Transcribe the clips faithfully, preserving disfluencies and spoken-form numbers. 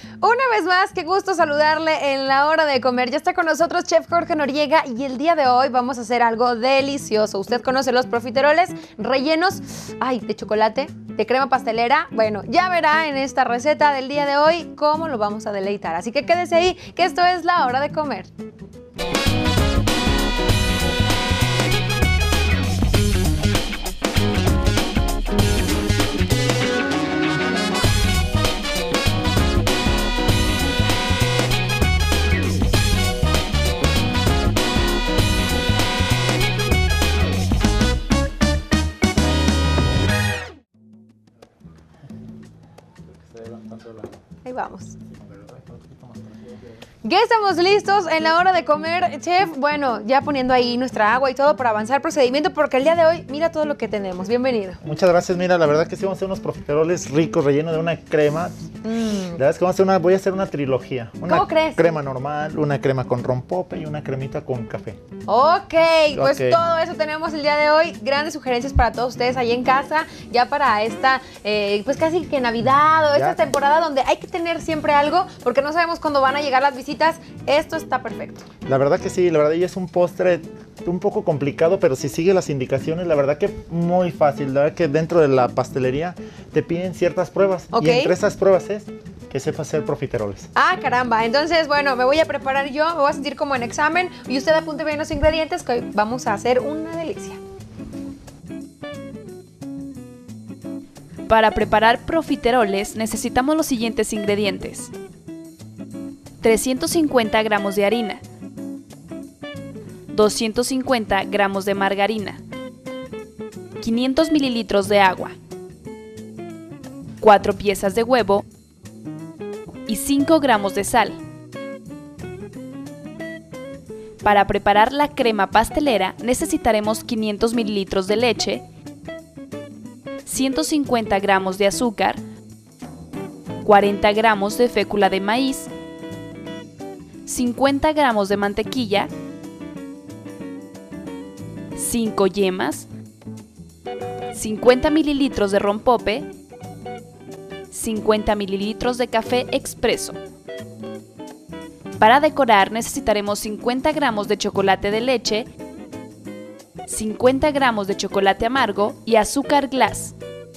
Una vez más, qué gusto saludarle en la hora de comer. Ya está con nosotros Chef Jorge Noriega y el día de hoy vamos a hacer algo delicioso. Usted conoce los profiteroles rellenos, ay, de chocolate, de crema pastelera. Bueno, ya verá en esta receta del día de hoy cómo lo vamos a deleitar. Así que quédese ahí, que esto es la hora de comer. Ahí vamos. Ya estamos listos en la hora de comer, chef. Bueno, ya poniendo ahí nuestra agua y todo para avanzar el procedimiento, porque el día de hoy, mira todo lo que tenemos. Bienvenido. Muchas gracias. Mira, la verdad que sí vamos a hacer unos profiteroles ricos, rellenos de una crema. Mm. La verdad es que vamos a hacer una, voy a hacer una trilogía. Una ¿Cómo crees? Crema normal, una crema con rompope y una cremita con café. Ok, pues okay. Todo eso tenemos el día de hoy. Grandes sugerencias para todos ustedes ahí en casa, ya para esta, eh, pues casi que Navidad o esta ya. temporada donde hay que tener siempre algo, porque no sabemos cuándo van a llegar las visitas. Esto está perfecto. La verdad que sí, la verdad ya es un postre un poco complicado, pero si sigue las indicaciones, la verdad que muy fácil. La verdad que dentro de la pastelería te piden ciertas pruebas. Okay. Y entre esas pruebas es que sepa hacer profiteroles. Ah, caramba. Entonces, bueno, me voy a preparar yo, me voy a sentir como en examen y usted apunte bien los ingredientes que hoy vamos a hacer una delicia. Para preparar profiteroles necesitamos los siguientes ingredientes: trescientos cincuenta gramos de harina, doscientos cincuenta gramos de margarina, quinientos mililitros de agua, cuatro piezas de huevo y cinco gramos de sal. Para preparar la crema pastelera necesitaremos quinientos mililitros de leche, ciento cincuenta gramos de azúcar, cuarenta gramos de fécula de maíz, cincuenta gramos de mantequilla, cinco yemas, cincuenta mililitros de rompope, cincuenta mililitros de café expreso. Para decorar necesitaremos cincuenta gramos de chocolate de leche, cincuenta gramos de chocolate amargo y azúcar glass.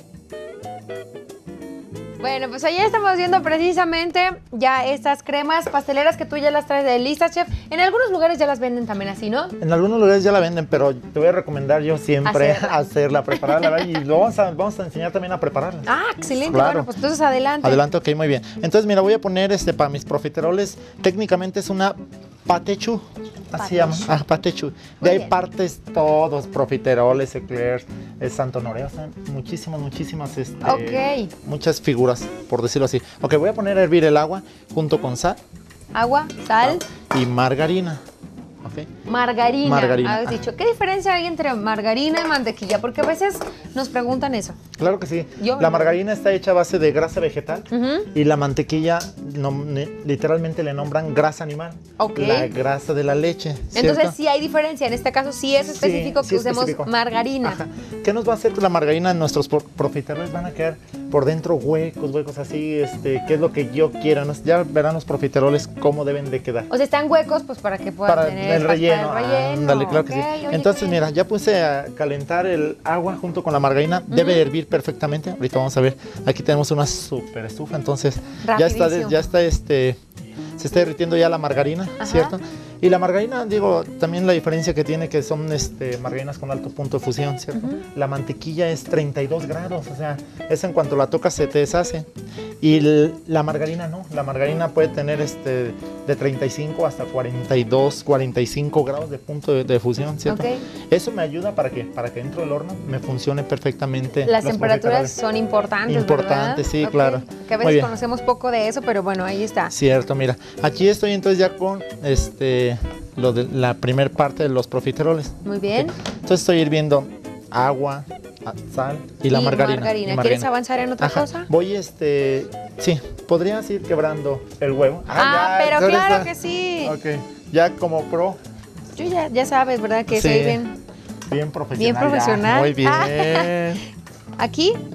Bueno, pues allá estamos viendo precisamente ya estas cremas pasteleras que tú ya las traes de listas, chef. En algunos lugares ya las venden también así, ¿no? En algunos lugares ya la venden, pero te voy a recomendar yo siempre hacerla, hacerla prepararla, y lo vamos a, vamos a enseñar también a prepararla. Ah, excelente. Claro. Bueno, pues entonces adelante. Adelante, ok, muy bien. Entonces, mira, voy a poner este para mis profiteroles. Técnicamente es una patechu. Así se llama, ah, patechu. De ahí bien. Partes todos, profiteroles, eclairs, el Santo Honoreo, muchísimas, muchísimas, este, okay. muchas figuras, por decirlo así. Ok, voy a poner a hervir el agua junto con sal. Agua, sal. Y margarina. Okay. Margarina, margarina. Has dicho. ¿Qué diferencia hay entre margarina y mantequilla? Porque a veces nos preguntan eso. Claro que sí. Yo la no. margarina está hecha a base de grasa vegetal uh-huh. y la mantequilla no, literalmente le nombran grasa animal. Okay. La grasa de la leche. ¿Cierto? Entonces sí hay diferencia. En este caso sí es específico sí, que sí usemos específico. margarina. Ajá. ¿Qué nos va a hacer la margarina? Nuestros profiteroles van a quedar por dentro huecos, huecos así, este, qué es lo que yo quiera. Ya verán los profiteroles cómo deben de quedar. O sea, están huecos pues para que puedan para tener el relleno. El relleno. Ándale, claro que okay, sí. Oye, Entonces, bien. mira, ya puse a calentar el agua junto con la margarina. Uh-huh. Debe hervir perfectamente. Ahorita vamos a ver. Aquí tenemos una super estufa, entonces ya está, ya está este, se está derritiendo ya la margarina, ajá. ¿cierto? Y la margarina, digo, también la diferencia que tiene que son este, margarinas con alto punto de fusión, ¿cierto? Uh-huh. La mantequilla es treinta y dos grados, o sea, esa en cuanto la tocas se te deshace. Y el, la margarina no, la margarina puede tener este, de treinta y cinco hasta cuarenta y dos, cuarenta y cinco grados de punto de, de fusión, ¿cierto? Okay. Eso me ayuda para que, para que dentro del horno me funcione perfectamente. Las temperaturas son importantes, Importantes, ¿verdad? sí, okay. claro. Que a veces conocemos poco de eso, pero bueno, ahí está. Cierto, mira, aquí estoy entonces ya con este, lo de la primer parte de los profiteroles. Muy bien. Okay. Entonces estoy hirviendo agua, sal y, y la margarina. margarina. margarina. ¿Quieres avanzar en otra Ajá. cosa? Voy, este, sí, podrías ir quebrando el huevo. Ah, ah ya, pero claro está. que sí. Ok, ya como pro. Yo ya, ya sabes, ¿verdad? Que sí. soy bien, bien profesional. Bien profesional. Ya. Muy bien. Ah. Aquí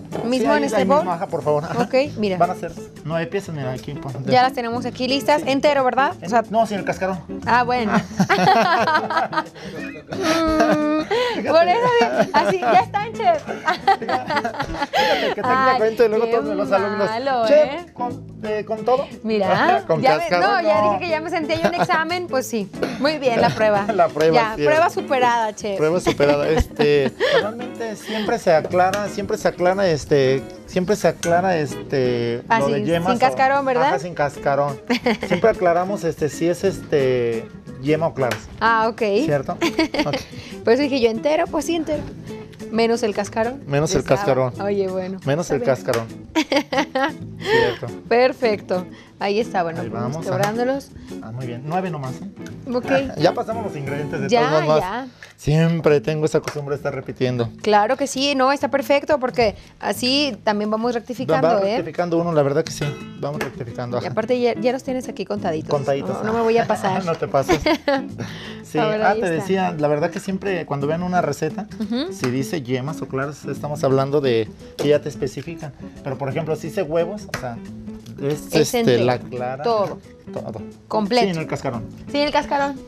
¿Mismo sí, en ahí, este ahí bowl? Mismo, ajá, por favor. Ajá. Ok, mira. Van a ser nueve piezas, mira, aquí. Pues, ya las tenemos aquí listas. Sí. Entero, ¿verdad? O sea, no, sin el cascarón. Ah, bueno. Por eso, así, ya están, chef. Fíjate que técnicamente luego todos los alumnos. Malo, Chef, ¿eh? con, eh, con todo. Mira, con ya cascarón, me, no, ya no. dije que ya me sentía yo en examen, pues sí. Muy bien, la prueba. La prueba. Ya, sí, prueba superada, chef. Prueba superada. Este, realmente siempre se aclara, siempre se aclara, este, siempre se aclara, este, ah, lo sí, de yemas. sin cascarón, o, ¿verdad? Ajá, sin cascarón. Siempre aclaramos, este, si es, este, yema o claras. Ah, ok. ¿Cierto? Okay. Por eso dije yo entero, pues sí, entero. Menos el cascarón. Menos el cascarón. Oye, bueno. Menos el bien. cascarón. Cierto. Perfecto. Ahí está, bueno, Ahí vamos, quebrándolos. Ah, muy bien. Nueve nomás, ¿eh? Ok. Ya pasamos los ingredientes de Ya, todos modos. ya. Siempre tengo esa costumbre de estar repitiendo. Claro que sí, no, está perfecto porque así también vamos rectificando, Va ¿eh? rectificando uno, la verdad que sí. Vamos rectificando. Y Ajá. aparte ya, ya los tienes aquí contaditos. Contaditos. No, no me voy a pasar. No te pases. Sí, A ver, ah, ahí te está. decía, la verdad que siempre cuando vean una receta, Ujú. si dice yemas o claras, estamos hablando de que ya te especifican. Pero por ejemplo, si dice huevos, o sea, es, Es este, entero, la clara. todo. Todo. Completo. Sí, en el cascarón. Sí, el cascarón.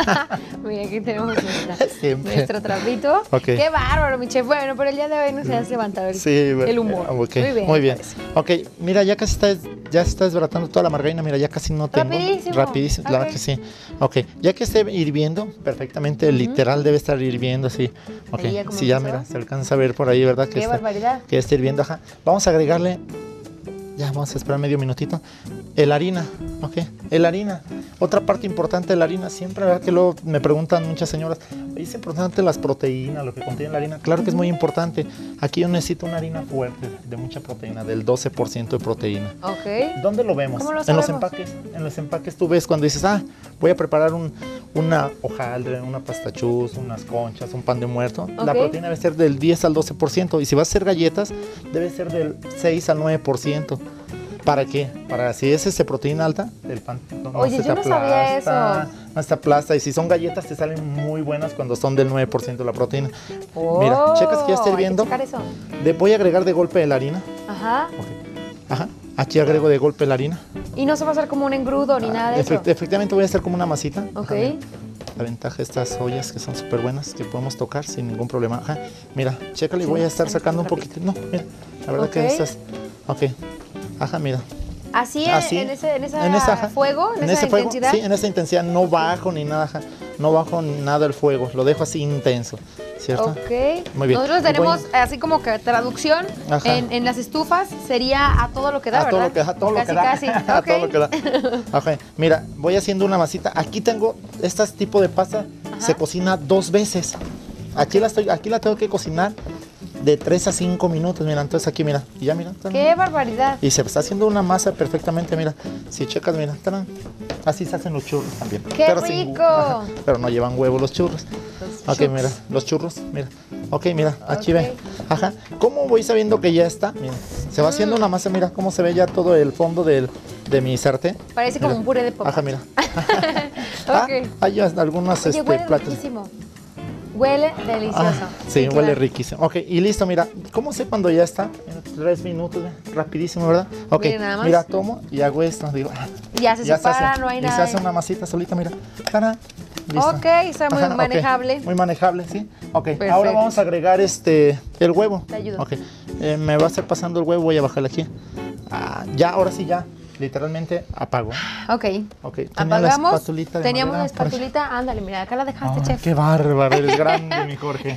Mira, aquí tenemos nuestra, Siempre. nuestro trapito. Ok. Qué bárbaro, mi chef. Bueno, pero el día de hoy nos has levantado el, Sí, bueno, el humor. ok, Muy bien. Muy bien. pues. Ok, mira, ya casi está, ya está desbaratando toda la margarina. Mira, ya casi no tengo. Rapidísimo. Rapidísimo, claro Ok. que sí. Ok, ya que esté hirviendo perfectamente, Ujú. literal debe estar hirviendo así. Ok, Ahí ya como sí, ya empezó. mira, se alcanza a ver por ahí, ¿verdad? Que Qué está, barbaridad. que está hirviendo, ajá. Vamos a agregarle, ya vamos a esperar medio minutito, el harina, ok, el harina. Otra parte importante de la harina, siempre, ¿verdad? Que luego me preguntan muchas señoras, ¿es importante las proteínas, lo que contiene la harina? Claro que es muy importante. Aquí yo necesito una harina fuerte, de mucha proteína, del doce por ciento de proteína. Ok. ¿Dónde lo vemos? ¿Cómo lo en los sabemos? empaques. En los empaques tú ves cuando dices, ah, voy a preparar un, una hojaldre, una pastachus, unas conchas, un pan de muerto. La Ok. proteína debe ser del diez al doce por ciento. Y si vas a hacer galletas, debe ser del seis al nueve por ciento. ¿Para qué? Para si es ese proteína alta, el pan no, no Oye, se yo te no sabía aplasta, eso. no se aplasta. Y si son galletas, te salen muy buenas cuando son del nueve por ciento de la proteína. Oh, Mira, checas que ya está hay que hirviendo. checar eso. De, voy a agregar de golpe la harina. Ajá. Ok. Ajá. Aquí agrego de golpe la harina. Y no se va a hacer como un engrudo ni nada de eso. Efect- efectivamente voy a hacer como una masita. Ok. Ajá, mira. La ventaja de estas ollas que son súper buenas, que podemos tocar sin ningún problema. Ajá. Mira, chécale, Sí, voy a estar sí, sacando un rápido. poquito. No, mira, la verdad Ok. que estas. Ok. Ajá, mira. Así, en- Así. en ese, en esa En esa, ajá. fuego, en, En esa ese fuego, intensidad. sí, en esa intensidad. No bajo ni nada, ajá. No bajo nada el fuego. Lo dejo así intenso, ¿cierto? Ok. Muy bien. Nosotros Y voy- tenemos así como que traducción Ajá. en, en las estufas sería a todo lo que da, A ¿verdad? todo lo que, a todo lo casi, que da. Casi, A Ok. todo lo que da. Ok, mira, voy haciendo una masita. Aquí tengo este tipo de pasta, Ajá. se cocina dos veces. Aquí la estoy, aquí la tengo que cocinar de tres a cinco minutos. Mira, entonces aquí, mira, y ya mira. tarán. ¡Qué barbaridad! Y se está haciendo una masa perfectamente, mira. Si checas, mira, tarán. Así se hacen los churros también. ¡Qué sin- rico! ajá, pero no llevan huevo los churros. Los Ok, chups. mira, los churros, mira. Ok, mira, aquí Ok. ve. Ajá. ¿Cómo voy sabiendo que ya está? Mira, se va haciendo Mm. una masa, mira cómo se ve ya todo el fondo del, de mi sartén. Parece como Mira. un puré de papa. Ajá, mira. Ah, Ok. hay ya algunos Oye, este, huele platos. riquísimo. Huele delicioso. Ah, sí, huele claro. riquísimo. Ok, y listo, mira. ¿Cómo sé cuando ya está? En tres minutos, ve, rapidísimo, ¿verdad? Ok, Mira, nada más. mira, tomo y hago esto. Digo, ah, Ya se separa, hace, no hay y nada. se hace de- una masita solita, mira. Tarán, listo. Ok, está muy Ajá, ok, manejable. Muy manejable, sí. Ok, Perfecto. ahora vamos a agregar este el huevo. Te ayudo. Ok, eh, me va a estar pasando el huevo, voy a bajarle aquí. Ah, ya, ahora sí, ya. Literalmente apago. Ok. Ok, tenía Apagamos. la espatulita de Teníamos la madera por aquí. espatulita. Ándale, mira, acá la dejaste, Ay, chef. qué bárbaro, eres grande, mi Jorge.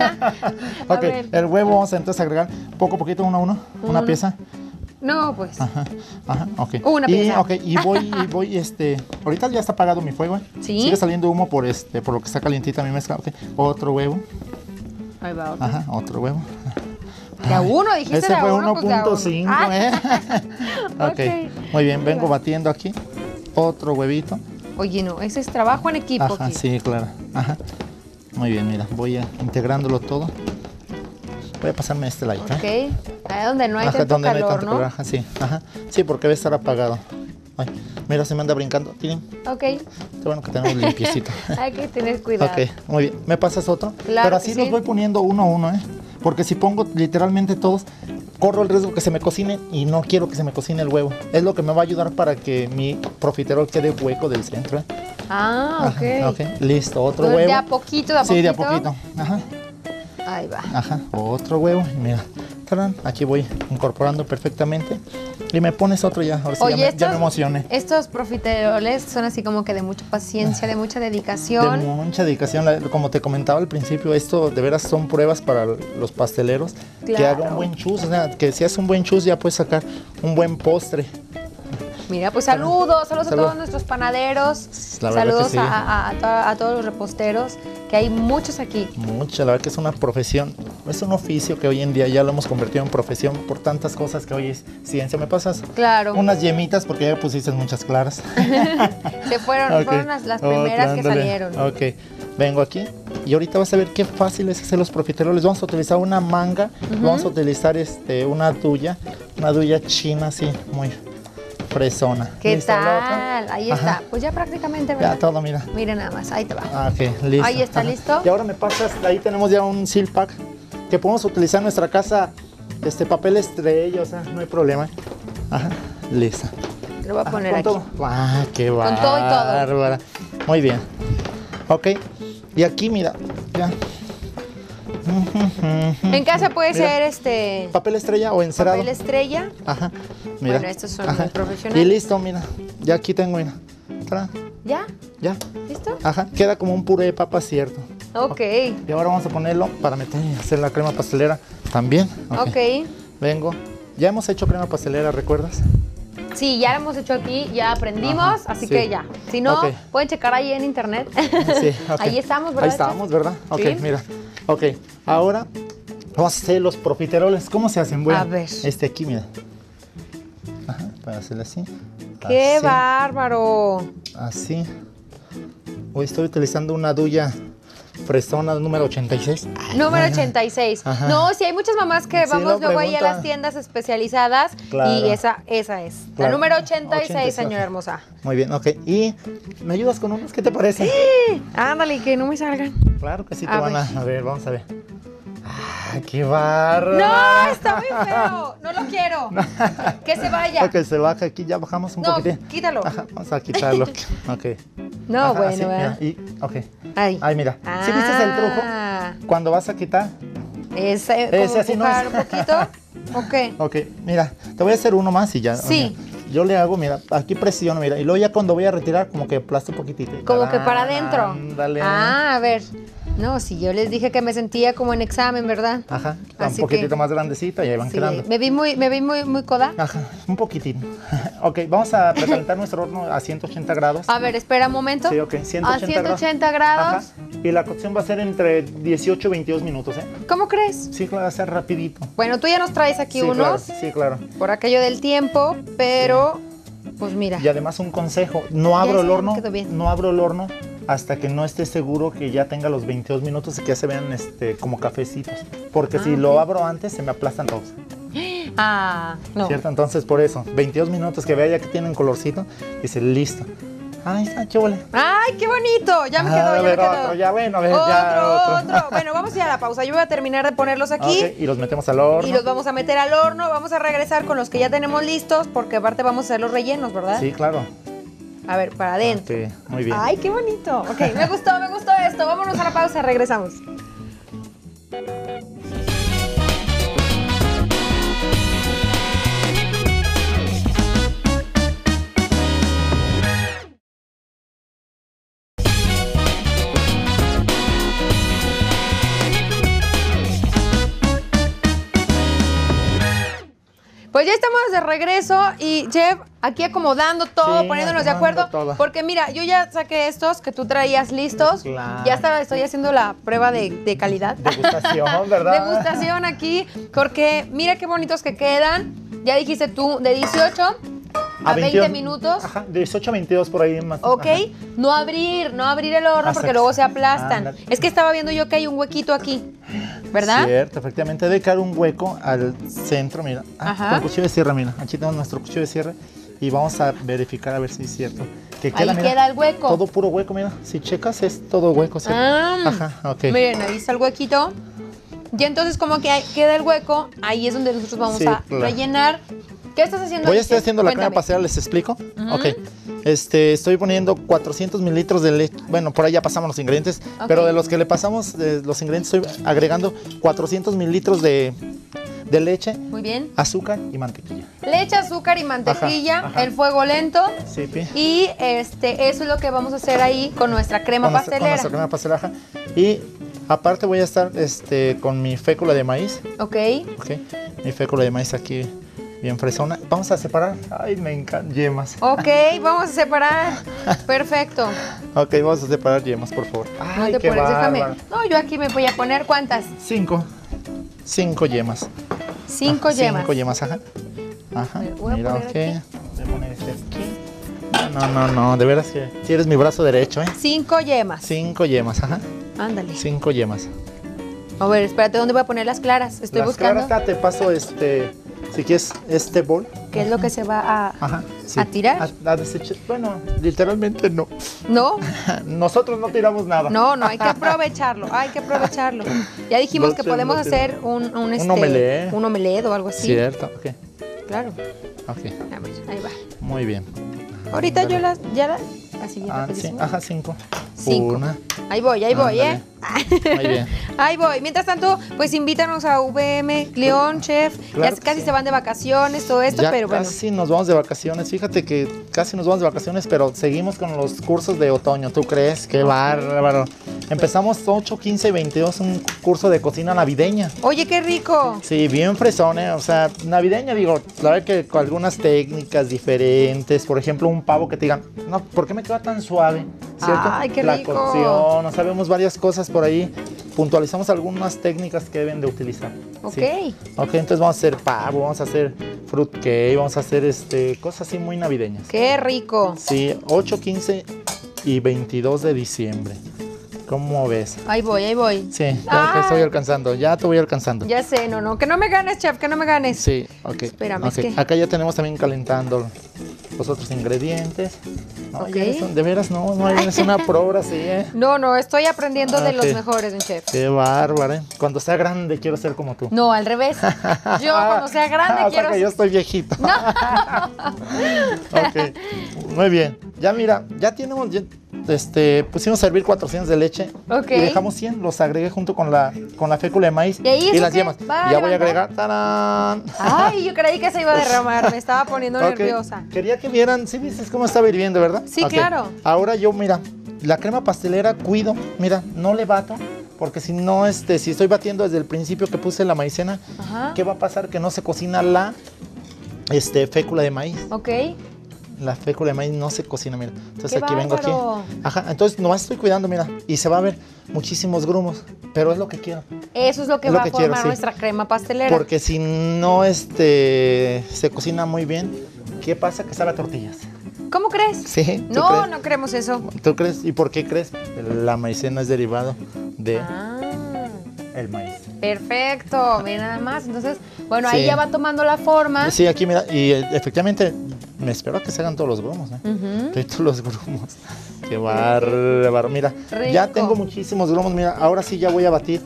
Ok, ver. el huevo vamos a entonces agregar poco a poquito, uno a uno, una Uno. pieza. No, pues. Ajá, ajá, ok. Una y, pieza. ok, y voy, y voy, este, ahorita ya está apagado mi fuego, ¿eh? ¿Sí? Sigue saliendo humo por este, por lo que está calientita mi mezcla, ok. Otro huevo, Ahí va, ok. ajá, otro huevo. De a uno, dijiste Ese de a fue uno, pues de a uno. uno punto cinco, Ah. ¿eh? ok, Ok. muy bien, Ahí vengo va. batiendo aquí. Otro huevito. Oye, no, ese es trabajo en equipo Ajá, aquí. sí, claro. Ajá. Muy bien, mira, voy a integrándolo todo. Voy a pasarme este lado, ¿eh? Ok. Ahí donde no hay Ajá, tanto donde calor, no hay tanto ¿no? calor, ajá, sí. Ajá. Sí, porque debe estar apagado. Ay, mira, se me anda brincando. Tienen. Ok. Qué bueno que tenemos limpiecito. Hay que tener cuidado. Ok, muy bien. ¿Me pasas otro? Claro Pero que así sí. los voy poniendo uno a uno, ¿eh? Porque si pongo literalmente todos, corro el riesgo que se me cocine y no quiero que se me cocine el huevo. Es lo que me va a ayudar para que mi profiterol quede hueco del centro. ¿eh? Ah, ok. Ajá, ok, listo, otro Entonces, huevo. de a poquito, de a poquito. Sí, de a poquito. Ajá. Ahí va. Ajá, otro huevo. Mira, tarán, aquí voy incorporando perfectamente. Y me pones otro ya, ahora sí Oye, ya, me, estos, ya me emocioné. Estos profiteroles son así como que de mucha paciencia, de mucha dedicación. De mucha dedicación, como te comentaba al principio, esto de veras son pruebas para los pasteleros. Claro. Que haga un buen chus, o sea, que si hace un buen chus ya puedes sacar un buen postre. Mira, pues saludos, saludos Salud. a todos nuestros panaderos, la saludos que sí. a, a, a, to a todos los reposteros, que hay muchos aquí. Mucha, la verdad que es una profesión, es un oficio que hoy en día ya lo hemos convertido en profesión por tantas cosas que hoy es ciencia. ¿Me pasas? Claro. Unas yemitas porque ya pusiste muchas claras. Se fueron, okay. fueron las, las primeras oh, que salieron. Ok, vengo aquí y ahorita vas a ver qué fácil es hacer los profiteroles. Vamos a utilizar una manga, uh-huh. vamos a utilizar este, una duya, una duya china así, muy... fresona. ¿Qué tal? Ahí está. Ajá. Pues ya prácticamente, ¿verdad? Ya todo, mira. Mira nada más, ahí te va. Ah, ok, listo. Ahí está, Ajá. listo. Y ahora me pasas, ahí tenemos ya un seal pack que podemos utilizar en nuestra casa, este papel estrella, o sea, no hay problema. Ajá, listo. Lo voy a poner Ajá, con aquí. Todo. Ah, qué bárbara. Con todo y todo. Muy bien. Ok, y aquí mira, ya. En casa puede mira, ser este... papel estrella o encerado. Papel estrella. Ajá, mira. Bueno, estos son muy profesionales. Y listo, mira. Ya aquí tengo, mira. ¿Ya? Ya. ¿Listo? Ajá, queda como un puré de papa, cierto. Ok. Y ahora vamos a ponerlo para meter y hacer la crema pastelera también. Ok. okay. Vengo. Ya hemos hecho crema pastelera, ¿recuerdas? Sí, ya lo hemos hecho aquí, ya aprendimos, Ajá, así sí. que ya. Si no, okay. pueden checar ahí en internet. Sí, okay. Ahí estamos, ¿verdad? Ahí estamos, ¿verdad? Ok, ¿Sí? mira. Ok, ahora vamos a hacer los profiteroles. ¿Cómo se hacen? Bueno, a ver. Este aquí, mira. Ajá, para hacerle así. ¡Qué así. bárbaro! Así. Hoy estoy utilizando una duya fresona número ochenta y seis. Número ochenta y seis. Ajá. No, sí hay muchas mamás que sí, vamos luego ahí a las tiendas especializadas claro. y esa, esa es. Claro. La número ochenta y seis, ochenta y seis, señora hermosa. Muy bien, ok. ¿Y me ayudas con unos? ¿Qué te parece? Sí. Ándale, que no me salgan. Claro que sí te a van ver. a... A ver, vamos a ver. ¡Ah, qué barro! ¡No, está muy feo! ¡No lo quiero! ¡Que se vaya! Ok, se baja aquí, ya bajamos un no, poquitín. No, quítalo. Ajá, vamos a quitarlo. Ok. No, Ajá, bueno, así, ¿verdad? Mira, y, ok. Ay. Ay, mira. Ah. ¿Sí viste el truco? Cuando vas a quitar. Ese, Ese así no es. un poquito. Ok. Ok, mira, te voy a hacer uno más y ya. Sí. Okay. Yo le hago, mira, aquí presiono, mira, y luego ya cuando voy a retirar, como que aplasto un poquitito. Como ah, que para adentro. Dale. Ah, a ver. No, si yo les dije que me sentía como en examen, ¿verdad? Ajá, Así un poquitito que, más grandecita y ahí van sí, quedando. Me vi muy, me vi muy, muy coda. Ajá, un poquitito. Ok, vamos a precalentar nuestro horno a ciento ochenta grados. A ver, espera un momento. Sí, ok, ciento ochenta, a ciento ochenta grados. Ajá. Y la cocción va a ser entre dieciocho y veintidós minutos, ¿eh? ¿Cómo crees? Sí, claro, va a ser rapidito. Bueno, tú ya nos traes aquí sí, unos. Claro, sí, claro. Por aquello del tiempo, pero... Sí. Pues mira. Y además un consejo, no abro el horno, no abro el horno hasta que no esté seguro que ya tenga los veintidós minutos y que ya se vean este, como cafecitos. Porque ah, si okay. lo abro antes, se me aplastan todos. Ah, no. ¿Cierto? Entonces, por eso, veintidós minutos que vea ya que tienen colorcito, dice, listo. Ay, está chule. Ay, qué bonito. Ya me quedó, ah, ya ver, me quedó. Otro, ya bueno, a ver, otro, ya otro. otro. Bueno, vamos a ir a la pausa. Yo voy a terminar de ponerlos aquí. Okay, y los metemos al horno. Y los vamos a meter al horno. Vamos a regresar con los que ya tenemos listos, porque aparte vamos a hacer los rellenos, ¿verdad? Sí, claro. A ver, para adentro. Sí, muy bien. Ay, qué bonito. Ok, me gustó, me gustó esto. Vámonos a la pausa, regresamos. Pues ya estamos de regreso y Chef, aquí acomodando todo, sí, poniéndonos de acuerdo. Todo. Porque mira, yo ya saqué estos que tú traías listos. Claro. Ya estaba, estoy haciendo la prueba de, de calidad. Degustación, ¿verdad? Degustación aquí, porque mira qué bonitos que quedan. Ya dijiste tú, de dieciocho a, a veinte minutos. Ajá, de dieciocho a veintidós por ahí más. Ok, ajá. no abrir, no abrir el horno porque luego se aplastan. Ah, es que estaba viendo yo que hay un huequito aquí, ¿verdad? Cierto, efectivamente, debe caer un hueco al centro, mira. Ah, ajá. Con cuchillo de cierre, mira. Aquí tenemos nuestro cuchillo de cierre y vamos a verificar a ver si es cierto. Que queda, ahí mira, queda el hueco. Todo puro hueco, mira. Si checas es todo hueco, ¿cierto? Ah, ajá, ok. Miren, ahí está el huequito. Y entonces como que hay- queda el hueco, ahí es donde nosotros vamos Sí, a claro. rellenar. ¿Qué estás haciendo? Voy a ahí, estar chef? haciendo la Cuéntame. crema pastelera, les explico. Ujú. Ok. Este, estoy poniendo cuatrocientos mililitros de leche. Bueno, por ahí ya pasamos los ingredientes. Ok. Pero de los que le pasamos, de los ingredientes, estoy agregando cuatrocientos mililitros de, de leche, Muy bien. azúcar y mantequilla. Leche, azúcar y mantequilla, Ajá, ajá. el fuego lento. Sí, pi. Y este, eso es lo que vamos a hacer ahí con nuestra crema Con nuestra- pastelera. Con nuestra crema pastelera. Y aparte voy a estar este, con mi fécula de maíz. Ok. Ok. Mi fécula de maíz aquí bien fresona. Vamos a separar. Ay, me encantan yemas. Ok, vamos a separar. Perfecto. Ok, vamos a separar yemas, por favor. No Ay, te qué pones, déjame. bárbaro. No, yo aquí me voy a poner ¿cuántas? Cinco. Cinco yemas. Cinco Ajá, yemas. Cinco yemas, ajá. Ajá. Me voy a Mira, poner ok. aquí. Voy a poner este aquí. No, no, no, de veras que si eres mi brazo derecho, ¿eh? Cinco yemas. Cinco yemas, ajá. Ándale. Cinco yemas. A ver, espérate, ¿dónde voy a poner las claras? Estoy Las buscando claras, te paso este, si quieres, este bol. qué es lo que se va a... Ajá. ¿A tirar? A, a desechar. Bueno, literalmente no. ¿No? Nosotros no tiramos nada. No, no, hay que aprovecharlo, hay que aprovecharlo. Ya dijimos No que sé, podemos no sé. hacer un, un, este, omelette. un omelette o algo así. Cierto, ok. Claro. Ok, A ver, ahí va. muy bien. Ahorita yo las, ya las, así bien Ah, sí, rapidísimo. ajá, cinco. Cinco. Una. Ahí voy, ahí voy, ¿eh? Muy bien. Ahí voy. Mientras tanto, pues invítanos a V M, León, chef. Claro ya que casi sí. se van de vacaciones, todo esto, Ya pero bueno. casi nos vamos de vacaciones. Fíjate que casi nos vamos de vacaciones, pero seguimos con los cursos de otoño. ¿Tú crees? Qué bárbaro. Empezamos ocho, quince y veintidós un curso de cocina navideña. Oye, qué rico. Sí, bien fresón, ¿eh? O sea, navideña, digo, la verdad que con algunas técnicas diferentes. Por ejemplo, un pavo que te digan, no, ¿por qué me queda tan suave? ¿Cierto? Ay, qué La rico. cocción, no sabemos varias cosas por ahí. Puntualizamos algunas técnicas que deben de utilizar. Ok. Sí. Ok, entonces vamos a hacer pavo, vamos a hacer fruit cake, vamos a hacer este, cosas así muy navideñas. Qué rico. Sí, ocho, quince y veintidós de diciembre. ¿Cómo ves? Ahí voy, ahí voy. Sí, ya Ah. te estoy alcanzando, ya te voy alcanzando. Ya sé, no, no. Que no me ganes, chef, que no me ganes. Sí, ok. Espérame, ok. es que- Acá ya tenemos también calentando los otros ingredientes. No, Ok. ya eres un- de veras, no, no eres una pro ahora sí, ¿eh? No, no, estoy aprendiendo de Ok. los mejores, don chef. Qué bárbaro, ¿eh? Cuando sea grande quiero ser como tú. No, al revés. Yo cuando sea grande Ah, o sea quiero... que yo estoy viejito. Ok, muy bien. Ya mira, ya tenemos, ya, este, pusimos a hervir cuatrocientos de leche. Ok. Y dejamos cien, los agregué junto con la, con la fécula de maíz ¿Y ahí eso las qué? yemas. ¿Va a Ya voy a levantar? agregar, ¡tarán! Ay, yo creí que se iba a derramar. Me estaba poniendo Ok, nerviosa. Quería que vieran, ¿sí viste cómo estaba hirviendo, verdad? Sí, Ok. claro. Ahora yo, mira, la crema pastelera cuido, mira, no le bato, porque si no, este, si estoy batiendo desde el principio que puse la maicena, Ajá. ¿qué va a pasar? Que no se cocina la este, fécula de maíz. Ok. La fécula de maíz no se cocina, mira. Entonces ¡Qué aquí vengo aquí. bárbaro! Ajá, entonces nomás estoy cuidando, mira, y se va a ver muchísimos grumos, pero es lo que quiero. Eso es lo que Es lo va que a formar quiero, sí. nuestra crema pastelera. Porque si no este, se cocina muy bien, ¿qué pasa? Que sabe a tortillas. ¿Cómo crees? Sí, ¿tú No, crees? no queremos eso. ¿Tú crees? ¿Y por qué crees? La maicena es derivado de Ah, el maíz. perfecto. Mira nada más. Entonces, bueno, ahí Sí. ya va tomando la forma. Sí, aquí mira, y eh, efectivamente me espero a que se hagan todos los grumos, ¿eh? Ujú. De todos los grumos. Qué bárbaro. Mira, ya Rico. tengo muchísimos grumos. Mira, ahora sí ya voy a batir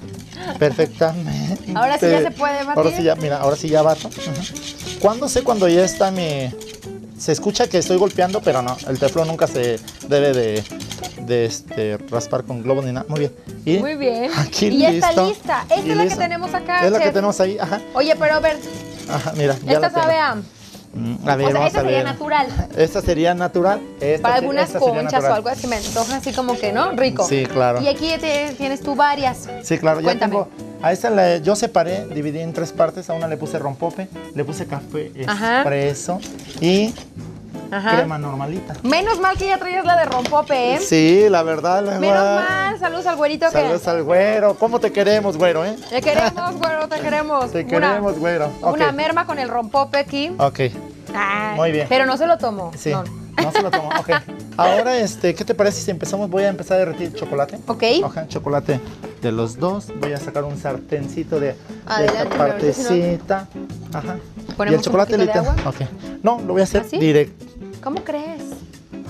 perfectamente. Ahora sí ya se puede batir. Ahora sí ya, mira, ahora sí ya bato. Ujú. ¿Cuándo sé cuando ya está mi...? Se escucha que estoy golpeando, pero no, el teflón nunca se debe de, de este, raspar con globos ni nada. Muy bien. Y Muy bien. Aquí y ya está listo. lista. Esta Y es la listo. que tenemos acá, Es la que chef. tenemos ahí, ajá. Oye, pero a ver, Ajá, mira, ya esta la tengo. sabe a... Mm, A ver, O sea, vamos esta a sería ver. natural. Esta sería natural. Esta Para se- algunas esta sería conchas natural. o algo así me antoja así como que, ¿no? Rico. Sí, claro. Y aquí te- tienes tú varias. Sí, claro, ya Cuéntame. tengo. A esta la, yo separé, dividí en tres partes. A una le puse rompope, le puse café Ajá. expreso y Ajá. crema normalita. Menos mal que ya traías la de rompope, ¿eh? Sí, la verdad. La Menos verdad. mal. Saludos al güerito Saludos que... al güero. ¿Cómo te queremos, güero, eh? Te queremos, güero, te queremos. Te Una- queremos, güero. Ok. Una merma con el rompope aquí. Ok, Ay, Muy bien. Pero no se lo tomó. sí. No. No, se lo tomo. Ok. Ahora, este, ¿qué te parece si empezamos? Voy a empezar a derretir chocolate. Ok. Ajá, chocolate de los dos. Voy a sacar un sartencito de, de Adelante, esta pero ahorita si no- partecita. Ajá. ¿Ponemos ¿Y el un chocolate poquito de literal? agua? Ok. No, lo voy a hacer ¿Así? directo. ¿Cómo crees?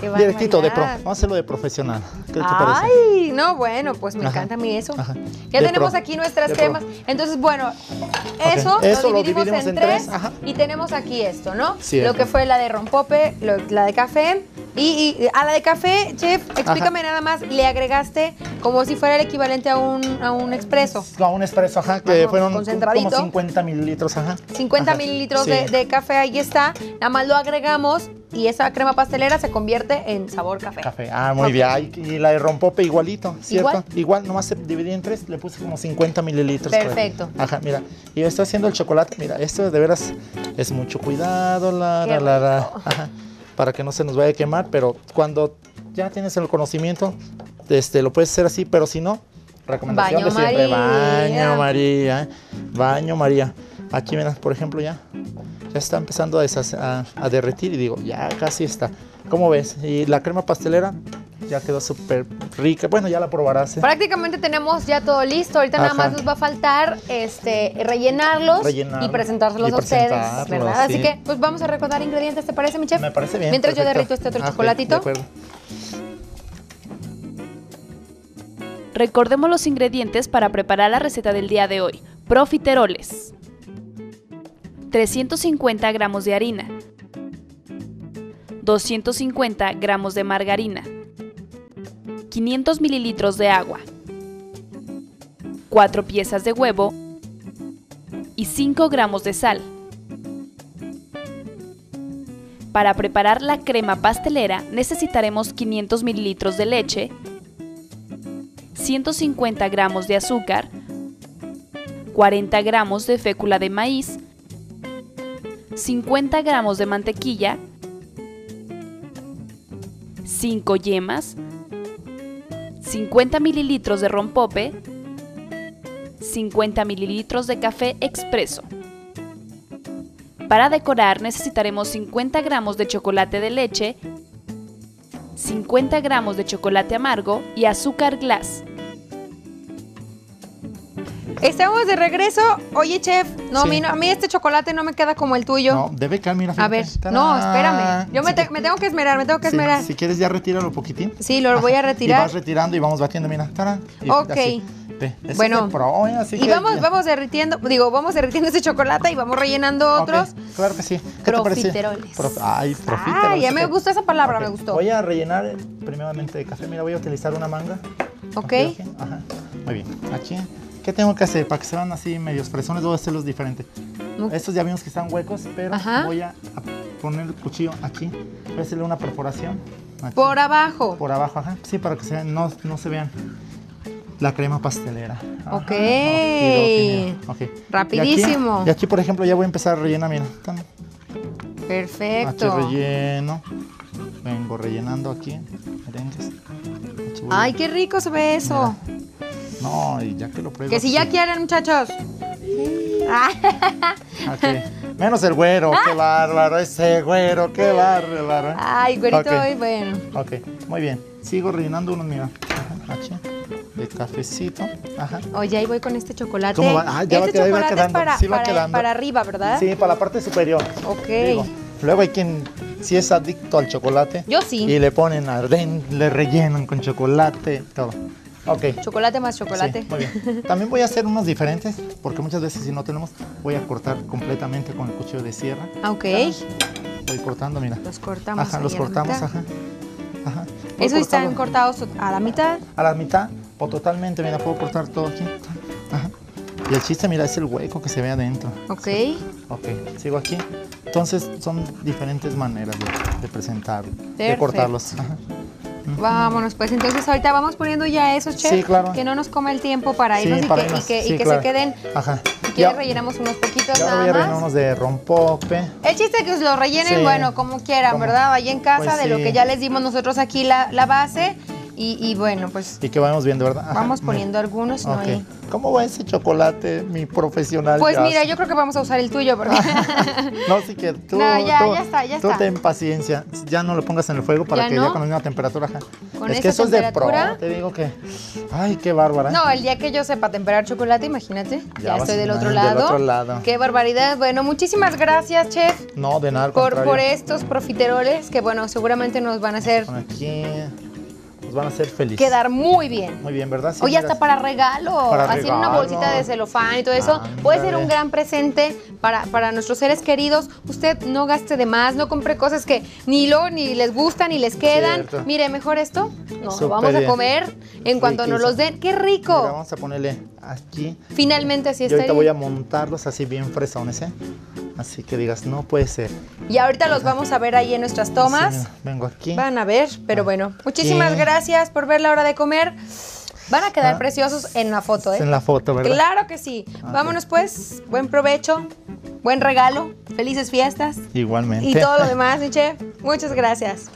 Qué directito, de pro. Vamos a hacerlo de profesional. ¿Qué te parece? Ay, no, bueno, pues me Ajá. encanta a mí eso. Ajá. Ya de tenemos pro. aquí nuestras cremas. Entonces, bueno, eso, okay. eso lo, dividimos lo dividimos en, en tres. tres y tenemos aquí esto, ¿no? Cierto. Lo que fue la de rompope, lo, la de café. Y, y a la de café, chef, explícame ajá. nada más, le agregaste como si fuera el equivalente a un, a un expreso. A un expreso, ajá, que ajá, fueron como cincuenta mililitros, ajá. cincuenta mililitros sí. de, de café, ahí está. Nada más lo agregamos y esa crema pastelera se convierte en sabor café. Café, ah, muy okay. bien. Y la de rompope igualito, ¿cierto? Igual, Igual nomás se dividí en tres, le puse como cincuenta mililitros. Perfecto. Ajá, mira. Y estoy haciendo el chocolate, mira, esto de veras es mucho cuidado, la, la, la, la, ajá. para que no se nos vaya a quemar, pero cuando ya tienes el conocimiento, este, lo puedes hacer así, pero si no, recomendación baño de siempre, María. baño María, baño María. Aquí, mira, por ejemplo, ya, ya está empezando a, deshacer, a, a derretir y digo, ya casi está. ¿Cómo ves? Y la crema pastelera ya quedó súper rica. Bueno, ya la probarás. ¿eh? Prácticamente tenemos ya todo listo. Ahorita Ajá. nada más nos va a faltar este, rellenarlos Rellenar, y presentárselos y a ustedes, ¿verdad? Sí. Así que, pues vamos a recordar ingredientes, ¿te parece, mi chef? Me parece bien. Mientras perfecto. yo derrito este otro ah, chocolatito. De acuerdo. Recordemos los ingredientes para preparar la receta del día de hoy. Profiteroles. trescientos cincuenta gramos de harina. doscientos cincuenta gramos de margarina. quinientos mililitros de agua. cuatro piezas de huevo. Y cinco gramos de sal. Para preparar la crema pastelera necesitaremos quinientos mililitros de leche, ciento cincuenta gramos de azúcar, cuarenta gramos de fécula de maíz, cincuenta gramos de mantequilla, cinco yemas, cincuenta mililitros de rompope, cincuenta mililitros de café expreso. Para decorar necesitaremos cincuenta gramos de chocolate de leche, cincuenta gramos de chocolate amargo y azúcar glass. Estamos de regreso. Oye, chef, no, sí. a, mí, a mí este chocolate no me queda como el tuyo. No, debe quedar, mira. A ver, ¡tarán! No, espérame. Yo me, te, me tengo que esmerar, me tengo que sí, esmerar. Si quieres ya retíralo poquitín. Sí, lo voy a retirar. Y vas retirando y vamos batiendo, mira. ¡Tarán! Y ok. Así. Bueno, es pro, ¿eh? Así y que vamos, ya. vamos derritiendo, digo, vamos derritiendo este chocolate y vamos rellenando otros. Okay, claro que sí. ¿Qué profiteroles. Te parece? Prof, ay, profiteroles. Ah, ya me gusta esa palabra, okay. me gustó. Voy a rellenar primeramente de café. Mira, voy a utilizar una manga. Ok. Aquí, aquí. Ajá. Muy bien. Aquí. ¿Qué tengo que hacer? Para que se vean así medios fresones, voy a hacerlos diferentes. Okay. Estos ya vimos que están huecos, pero Ajá. voy a poner el cuchillo aquí. Voy a hacerle una perforación. Aquí. Por abajo. Por abajo, ajá. Sí, para que se vean, no, no se vean. La crema pastelera. Ajá. Ok. Okay, okay. Rapidísimo. Y aquí, y aquí, por ejemplo, ya voy a empezar a rellenar, mira. Perfecto. Aquí relleno. Vengo rellenando aquí. Merengues. Aquí Ay, a... qué rico se ve eso. Mira. No, y ya que lo pruebo. Que si ya quieren, muchachos. Okay. Menos el güero, qué bárbaro. Ese güero, qué bárbaro. Ay, güerito, okay. bueno. Ok, muy bien. Sigo rellenando unos, mira. Ajá, aquí. De cafecito. Ajá. Oye, ahí voy con este chocolate. ¿Cómo va? Ah, ya este va, chocolate va quedando. es para, sí va para, quedando. para arriba, ¿verdad? Sí, para la parte superior. Ok. Digo, luego hay quien sí es adicto al chocolate. Yo sí. Y le ponen arden, le rellenan con chocolate, todo. Ok. Chocolate más chocolate. Sí, muy bien. También voy a hacer unos diferentes, porque muchas veces si no tenemos, voy a cortar completamente con el cuchillo de sierra. Ok. Voy cortando, mira. Los cortamos. Ajá, los cortamos, ajá. Ajá. ¿Esos están cortados a la mitad? A la mitad o totalmente, mira, puedo cortar todo aquí. Ajá. Y el chiste, mira, es el hueco que se ve adentro. Ok. Sí. Ok, sigo aquí. Entonces, son diferentes maneras de, de presentarlo, Perfecto. de cortarlos. Ajá. Vámonos, pues entonces ahorita vamos poniendo ya esos, chef, sí, claro. que no nos coma el tiempo para irnos, sí, y, para que, irnos. y que, Sí, y que claro. se queden. Ajá. Si quieres rellenamos unos poquitos ya nada voy a rellenar más. unos de rompope. El chiste es que los rellenen, sí. bueno, como quieran, como, ¿verdad? Ahí en casa, pues de sí. lo que ya les dimos nosotros aquí la, la base. Y, y bueno, pues... Y que vamos viendo, ¿verdad? Vamos poniendo algunos, ¿no? Okay. ¿Cómo va ese chocolate, mi profesional? Pues jazz? Mira, yo creo que vamos a usar el tuyo. Porque... no, sí que tú, no, ya, tú, ya está, ya tú está. ten paciencia. Ya no lo pongas en el fuego para ¿Ya que no? ya con la misma temperatura. ¿Con es que eso temperatura? es de pro, te digo que... Ay, qué bárbara. No, el día que yo sepa temperar chocolate, imagínate. Ya, ya estoy del otro, del lado. otro lado. Qué barbaridad. Bueno, muchísimas gracias, chef. No, de nada, al por, contrario. por estos profiteroles que, bueno, seguramente nos van a hacer... Aquí... Nos van a hacer felices. Quedar muy bien. Muy bien, ¿verdad? Sí, Oye, hasta para regalo. Para así regalo. en una bolsita de celofán y todo eso. Ándale. Puede ser un gran presente para, para nuestros seres queridos. Usted no gaste de más, no compre cosas que ni lo ni les gustan ni les quedan. Cierto. Mire, mejor esto. No, Súper lo vamos a bien. comer en cuanto nos los den. ¡Qué rico! Mira, vamos a ponerle aquí. Finalmente así Y está. ahorita voy a montarlos así bien fresones, ¿eh? Así que digas, no puede ser. Y ahorita los vamos a ver ahí en nuestras tomas. Sí, vengo aquí. Van a ver, pero bueno. Muchísimas gracias por ver la hora de comer. Van a quedar Ah, preciosos en la foto, ¿eh? En la foto, ¿verdad? Claro que sí. Ok. Vámonos pues. Buen provecho, buen regalo, felices fiestas. Igualmente. Y todo lo demás, mi chef. Muchas gracias.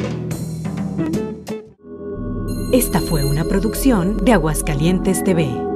Esta fue una producción de Aguascalientes T V.